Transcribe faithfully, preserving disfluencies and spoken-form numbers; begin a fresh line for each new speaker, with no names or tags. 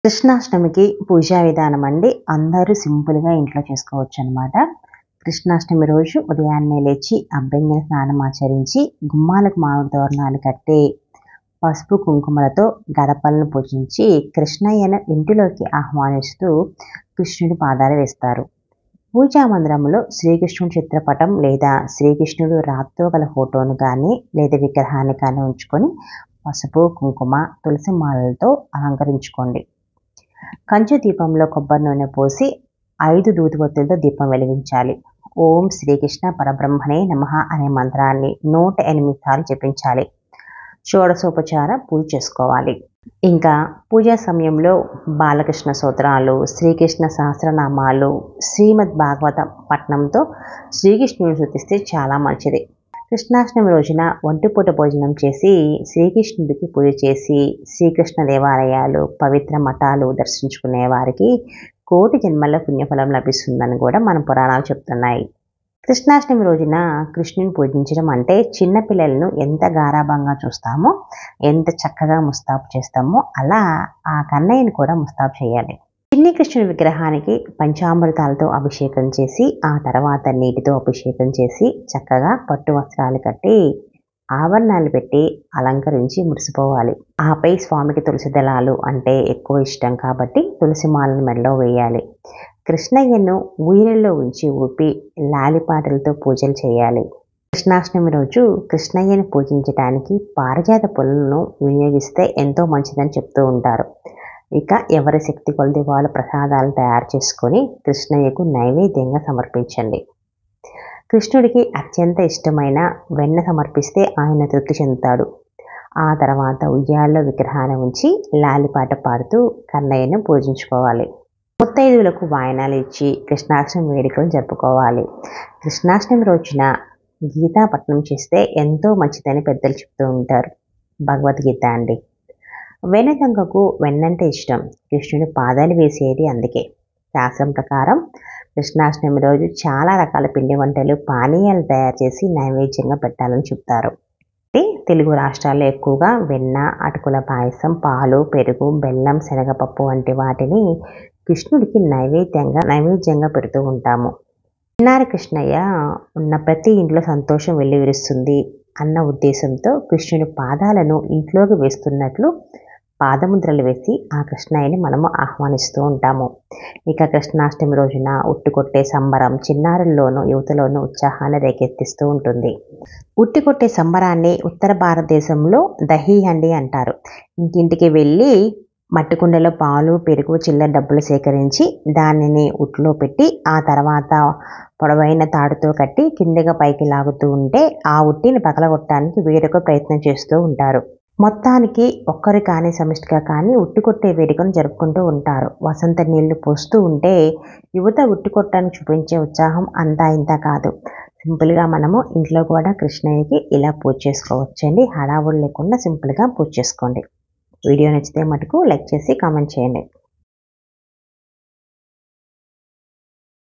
కృష్ణాష్టమికి పూజా విధానం అండి అందరూ సింపుల్గా ఇంట్లో చేసుకోవచ్చు అనమాట. కృష్ణాష్టమి రోజు ఉదయాన్నే లేచి అభ్యంగన స్నానం ఆచరించి గుమ్మాలకు మామిడి తోరణాలు కట్టి పసుపు కుంకుమలతో గడపలను పూజించి కృష్ణయ్యను ఇంటిలోకి ఆహ్వానిస్తూ కృష్ణుడి పాదాలు వేస్తారు. పూజా మందిరంలో శ్రీకృష్ణుడి చిత్రపటం లేదా శ్రీకృష్ణుడు రాత్తో గల ఫోటోను కానీ లేదా విగ్రహాన్ని కానీ ఉంచుకొని పసుపు కుంకుమ తులసి మాలలతో అలంకరించుకోండి. కంచు దీపంలో కొబ్బరి నూనె పోసి ఐదు దూదిబొత్తులతో దీపం వెలిగించాలి. ఓం శ్రీకృష్ణ పరబ్రహ్మణే నమః అనే మంత్రాన్ని నూట ఎనిమిది సార్లు జపించాలి. షోడశోపచార పూజ చేసుకోవాలి. ఇంకా పూజా సమయంలో బాలకృష్ణ స్తోత్రాలు, శ్రీకృష్ణ సహస్రనామాలు, శ్రీమద్ భాగవత పఠనంతో శ్రీకృష్ణుని స్తుతిస్తే చాలా మంచిది. కృష్ణాష్టమి రోజున ఒంటిపూట భోజనం చేసి శ్రీకృష్ణుడికి పూజ చేసి శ్రీకృష్ణ దేవాలయాలు పవిత్ర మఠాలు దర్శించుకునే వారికి కోటి జన్మల పుణ్యఫలం లభిస్తుందని కూడా మన పురాణాలు చెప్తున్నాయి. కృష్ణాష్టమి రోజున కృష్ణుని పూజించడం అంటే చిన్నపిల్లలను ఎంత గారాభంగా చూస్తామో, ఎంత చక్కగా ముస్తాబు చేస్తామో అలా ఆ కన్నయ్యని కూడా ముస్తాబు చేయాలి. చిన్ని కృష్ణుని విగ్రహానికి పంచామృతాలతో అభిషేకం చేసి ఆ తర్వాత నీటితో అభిషేకం చేసి చక్కగా పట్టు వస్త్రాలు కట్టి ఆభరణాలు పెట్టి అలంకరించి మురిసిపోవాలి. ఆపై స్వామికి తులసి దళాలు అంటే ఎక్కువ ఇష్టం కాబట్టి తులసి మాలను మెడలో వేయాలి. కృష్ణయ్యను ఊయలలో ఉంచి ఊపి లాలిపాటలతో పూజలు చేయాలి. కృష్ణాష్టమి రోజు కృష్ణయ్యను పూజించడానికి పారిజాత పూలను వినియోగిస్తే ఎంతో మంచిదని చెప్తూ ఉంటారు. ఇక ఎవరి శక్తి కొలది వాళ్ళు ప్రసాదాలు తయారు చేసుకొని కృష్ణయ్యకు నైవేద్యంగా సమర్పించండి. కృష్ణుడికి అత్యంత ఇష్టమైన వెన్న సమర్పిస్తే ఆయన తృప్తి చెందుతాడు. ఆ తర్వాత ఉయ్యాల్లో విగ్రహాన్ని ఉంచి లాలిపాట పాడుతూ కన్నయ్యను పూజించుకోవాలి. ముత్తైదువులకు వాయనాలు ఇచ్చి కృష్ణాష్టమి వేడుకలు జరుపుకోవాలి. కృష్ణాష్టమి రోజున గీతా పఠనం చేస్తే ఎంతో మంచిదని పెద్దలు చెప్తూ ఉంటారు. భగవద్గీత అండి. వెన్న దొంగకు వెన్నంటే ఇష్టం. కృష్ణుడి పాదాలు వేసేది అందుకే. శాస్త్రం ప్రకారం కృష్ణాష్టమి రోజు చాలా రకాల పిండి వంటలు పానీయాలు తయారు చేసి నైవేద్యంగా పెట్టాలని చెప్తారు. తెలుగు రాష్ట్రాల్లో ఎక్కువగా వెన్న, అటుకుల పాయసం, పాలు, పెరుగు, బెల్లం, శనగపప్పు వంటి వాటిని కృష్ణుడికి నైవేద్యంగా నైవేద్యంగా పెడుతూ ఉంటాము. చిన్నారి కృష్ణయ్య ఉన్న ప్రతి ఇంట్లో సంతోషం వెల్లివిరుస్తుంది అన్న ఉద్దేశంతో కృష్ణుడి పాదాలను ఇంట్లోకి వేస్తున్నట్లు పాదముద్రలు వేసి ఆ కృష్ణయ్యని మనము ఆహ్వానిస్తూ ఉంటాము. ఇక కృష్ణాష్టమి రోజున ఉట్టి కొట్టే సంబరం చిన్నారుల్లోనూ యువతలోనూ ఉత్సాహాన్ని రేకెత్తిస్తూ ఉంటుంది. ఉట్టి కొట్టే సంబరాన్ని ఉత్తర భారతదేశంలో దహీ హండి అంటారు. ఇంటింటికి వెళ్ళి మట్టి కుండలో పాలు, పెరుగు, చిల్లర డబ్బులు సేకరించి దానిని ఉట్లో పెట్టి ఆ తర్వాత పొడవైన తాడుతో కట్టి కిందగా పైకి లాగుతూ ఉంటే ఆ ఉట్టిని పగలగొట్టడానికి వేరొక ప్రయత్నం చేస్తూ ఉంటారు. మొత్తానికి ఒక్కరు కానీ సమిష్టిగా కానీ ఉట్టి కొట్టే వేడుకను జరుపుకుంటూ ఉంటారు. వసంత నీళ్లు పోస్తూ ఉంటే యువత ఉట్టి కొట్టడానికి చూపించే ఉత్సాహం అంతా ఇంత కాదు. సింపుల్గా మనము ఇంట్లో కూడా కృష్ణయ్యకి ఇలా పూజ చేసుకోవచ్చండి. హడావుడు లేకుండా సింపుల్గా పూజ చేసుకోండి. వీడియో నచ్చితే మటుకు లైక్ చేసి కామెంట్ చేయండి.